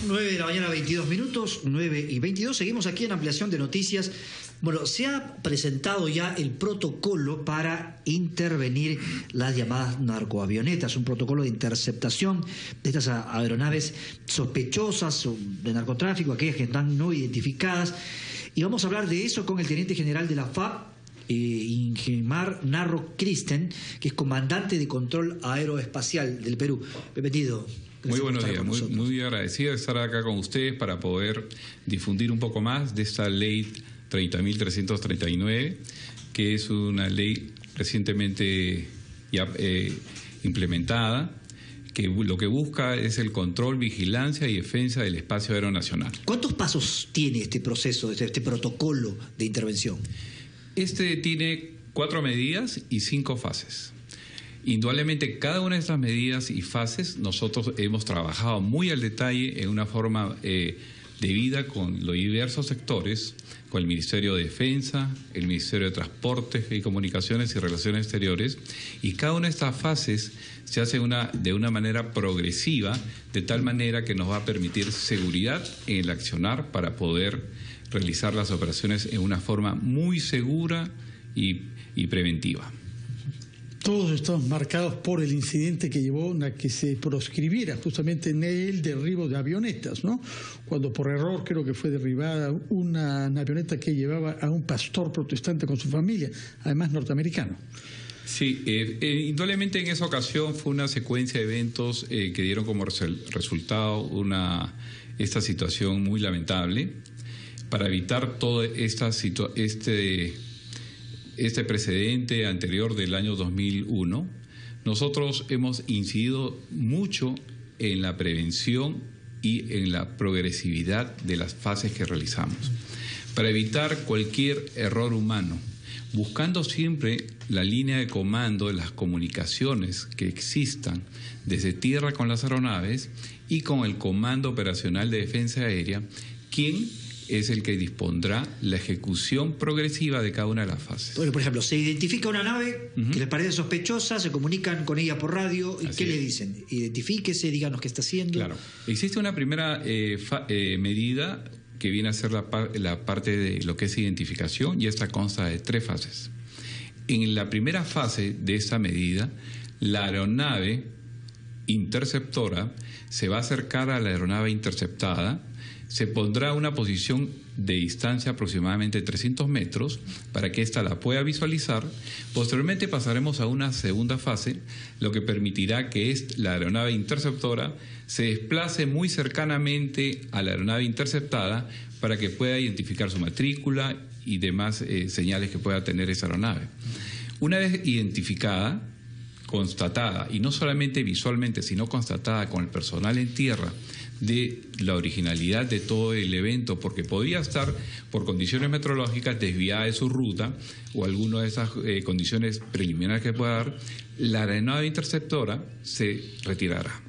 9 de la mañana, 22 minutos, 9:22. Seguimos aquí en Ampliación de Noticias. Bueno, se ha presentado ya el protocolo para intervenir las llamadas narcoavionetas, un protocolo de interceptación de estas aeronaves sospechosas de narcotráfico, aquellas que están no identificadas. Y vamos a hablar de eso con el teniente general de la FAB, Ingemar Narro Kristen, que es comandante de control aeroespacial del Perú. Bienvenido. Muy buenos días, muy agradecido de estar acá con ustedes para poder difundir un poco más de esta ley 30.339, que es una ley recientemente ya implementada, que lo que busca es el control, vigilancia y defensa del espacio aéreo nacional. ¿Cuántos pasos tiene este proceso, este protocolo de intervención? Este tiene 4 medidas y 5 fases. Indudablemente, cada una de estas medidas y fases nosotros hemos trabajado muy al detalle en una forma debida con los diversos sectores, con el Ministerio de Defensa, el Ministerio de Transportes y Comunicaciones y Relaciones Exteriores, y cada una de estas fases se hace de una manera progresiva, de tal manera que nos va a permitir seguridad en el accionar para poder realizar las operaciones en una forma muy segura y preventiva. Todos estamos marcados por el incidente que llevó a que se proscribiera justamente en el derribo de avionetas, ¿no? Cuando por error creo que fue derribada una avioneta que llevaba a un pastor protestante con su familia, además norteamericano. Sí, indudablemente en esa ocasión fue una secuencia de eventos que dieron como resultado esta situación muy lamentable. Para evitar todo este precedente anterior del año 2001, nosotros hemos incidido mucho en la prevención y en la progresividad de las fases que realizamos, para evitar cualquier error humano, buscando siempre la línea de comando de las comunicaciones que existan desde tierra con las aeronaves y con el Comando Operacional de Defensa Aérea, quien es el que dispondrá la ejecución progresiva de cada una de las fases. Bueno, por ejemplo, se identifica una nave que les parece sospechosa, se comunican con ella por radio, ¿y qué le dicen? Identifíquese, díganos qué está haciendo. Claro. Existe una primera medida que viene a ser la parte de lo que es identificación, y esta consta de 3 fases. En la primera fase de esta medida, la aeronave interceptora se va a acercar a la aeronave interceptada, se pondrá una posición de distancia aproximadamente 300 metros para que ésta la pueda visualizar. Posteriormente pasaremos a una segunda fase, lo que permitirá que la aeronave interceptora se desplace muy cercanamente a la aeronave interceptada para que pueda identificar su matrícula y demás señales que pueda tener esa aeronave. Una vez identificada, constatada, y no solamente visualmente, sino constatada con el personal en tierra, de la originalidad de todo el evento, porque podría estar por condiciones meteorológicas desviada de su ruta o alguna de esas condiciones preliminares que pueda dar, la aeronave interceptora se retirará.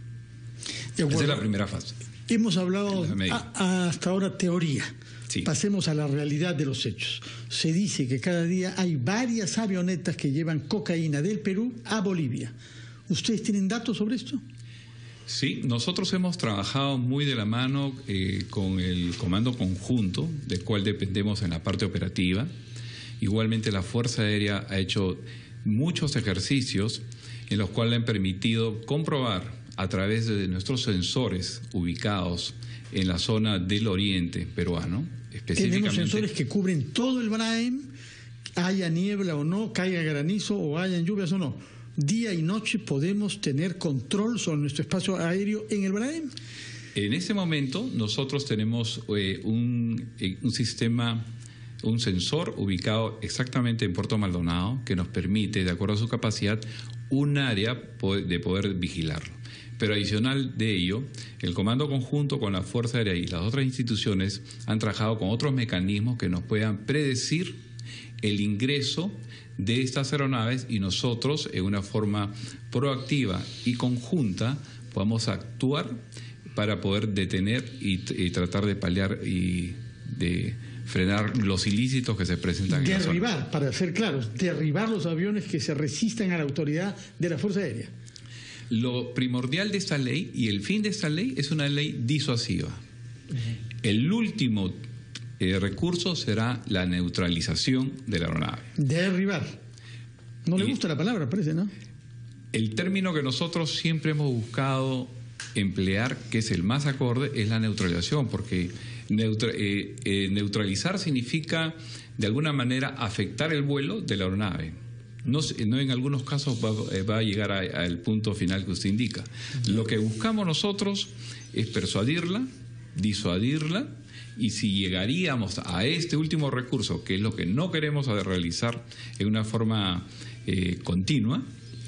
Esa es la primera fase. Hemos hablado hasta ahora teoría. Sí. Pasemos a la realidad de los hechos. Se dice que cada día hay varias avionetas que llevan cocaína del Perú a Bolivia. ¿Ustedes tienen datos sobre esto? Sí, nosotros hemos trabajado muy de la mano con el Comando Conjunto, del cual dependemos en la parte operativa. Igualmente la Fuerza Aérea ha hecho muchos ejercicios en los cuales han permitido comprobar a través de nuestros sensores ubicados en la zona del oriente peruano, específicamente. Tenemos sensores que cubren todo el Braem, haya niebla o no, caiga granizo o hayan lluvias o no. Día y noche podemos tener control sobre nuestro espacio aéreo en el Braem. En ese momento nosotros tenemos un sistema, un sensor ubicado exactamente en Puerto Maldonado que nos permite, de acuerdo a su capacidad, un área de poder vigilarlo. Pero adicional de ello, el Comando Conjunto con la Fuerza Aérea y las otras instituciones han trabajado con otros mecanismos que nos puedan predecir el ingreso de estas aeronaves, y nosotros, en una forma proactiva y conjunta, podamos actuar para poder detener y tratar de paliar y de frenar los ilícitos que se presentan en la zona. Derribar, para ser claros, derribar los aviones que se resistan a la autoridad de la Fuerza Aérea. Lo primordial de esta ley y el fin de esta ley es una ley disuasiva. El último recurso será la neutralización de la aeronave. Derribar. No le Y gusta la palabra, parece, ¿no? el término que nosotros siempre hemos buscado emplear, que es el más acorde, es la neutralización, porque neutralizar significa de alguna manera afectar el vuelo de la aeronave. No en algunos casos va a llegar al punto final que usted indica. Lo que buscamos nosotros es persuadirla, disuadirla, y si llegaríamos a este último recurso, que es lo que no queremos realizar en una forma continua,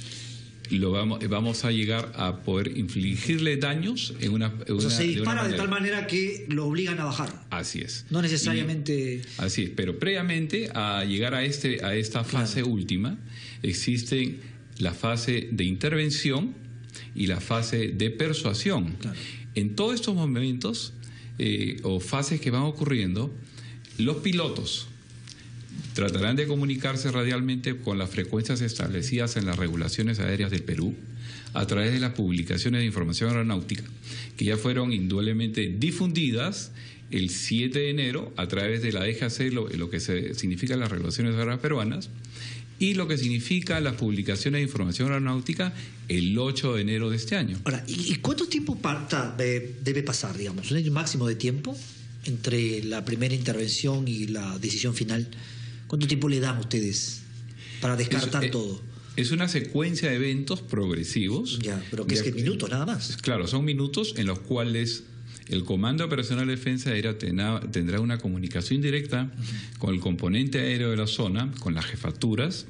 vamos a llegar a poder infligirle daños en una o sea, se dispara de de tal manera que lo obligan a bajar. Así es. No necesariamente. Así es, pero previamente a llegar a esta fase última, existe la fase de intervención y la fase de persuasión. Claro. En todos estos momentos o fases que van ocurriendo, los pilotos tratarán de comunicarse radialmente con las frecuencias establecidas en las regulaciones aéreas del Perú a través de las publicaciones de información aeronáutica que ya fueron indudablemente difundidas el 7 de enero a través de la DGAC, lo que significa las regulaciones aéreas peruanas, y lo que significa las publicaciones de información aeronáutica el 8 de enero de este año. Ahora, ¿y cuánto tiempo debe pasar, digamos? ¿Un máximo de tiempo entre la primera intervención y la decisión final? ¿Cuánto tiempo le dan ustedes para descartar todo? Es una secuencia de eventos progresivos. Ya, pero que es que minutos nada más. Claro, son minutos en los cuales el Comando Operacional de Defensa Aérea tendrá una comunicación directa con el componente aéreo de la zona, con las jefaturas,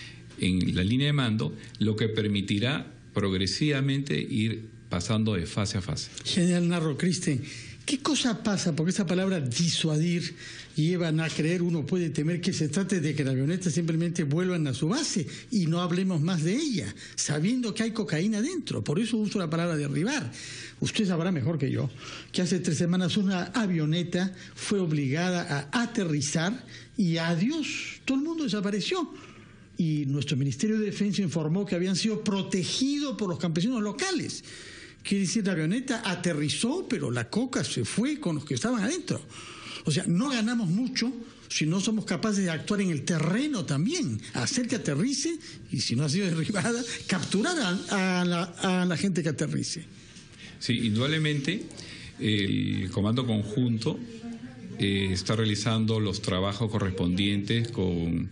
en la línea de mando, lo que permitirá progresivamente ir pasando de fase a fase. General Narro, Cristian, ¿qué cosa pasa? Porque esa palabra disuadir llevan a creer, uno puede temer que se trate de que las avionetas simplemente vuelvan a su base y no hablemos más de ella, sabiendo que hay cocaína dentro. Por eso uso la palabra derribar. Usted sabrá mejor que yo que hace 3 semanas una avioneta fue obligada a aterrizar y adiós, todo el mundo desapareció. Y nuestro Ministerio de Defensa informó que habían sido protegidos por los campesinos locales. Quiere decir, la avioneta aterrizó, pero la coca se fue con los que estaban adentro. O sea, no ganamos mucho si no somos capaces de actuar en el terreno también, hacer que aterrice y, si no ha sido derribada, capturar a la gente que aterrice. Sí, indudablemente el Comando Conjunto está realizando los trabajos correspondientes con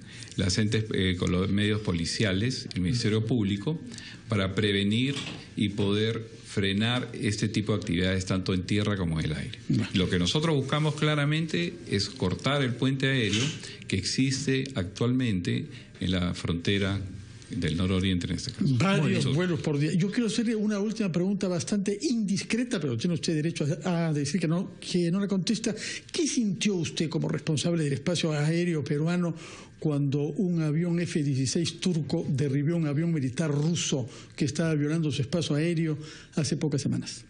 con los medios policiales, el Ministerio Público, para prevenir y poder frenar este tipo de actividades tanto en tierra como en el aire. Lo que nosotros buscamos claramente es cortar el puente aéreo que existe actualmente en la frontera del nororiente en este caso. Varios vuelos por día. Yo quiero hacerle una última pregunta bastante indiscreta, pero tiene usted derecho a decir que no la contesta. ¿Qué sintió usted como responsable del espacio aéreo peruano cuando un avión F-16 turco derribó un avión militar ruso que estaba violando su espacio aéreo hace pocas semanas?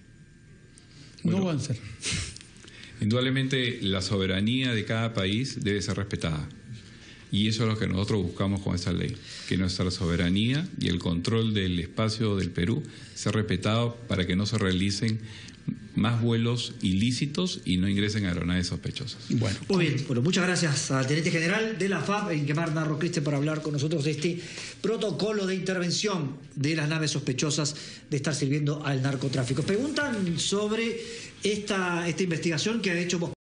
Bueno, no avanzar. Indudablemente la soberanía de cada país debe ser respetada. Y eso es lo que nosotros buscamos con esta ley, que nuestra soberanía y el control del espacio del Perú sea respetado para que no se realicen más vuelos ilícitos y no ingresen aeronaves sospechosas. Bueno, muy bien. Bueno, muchas gracias al Teniente General de la FAB, Ingemar Narro Cristian, por hablar con nosotros de este protocolo de intervención de las naves sospechosas de estar sirviendo al narcotráfico. Preguntan sobre esta investigación que ha hecho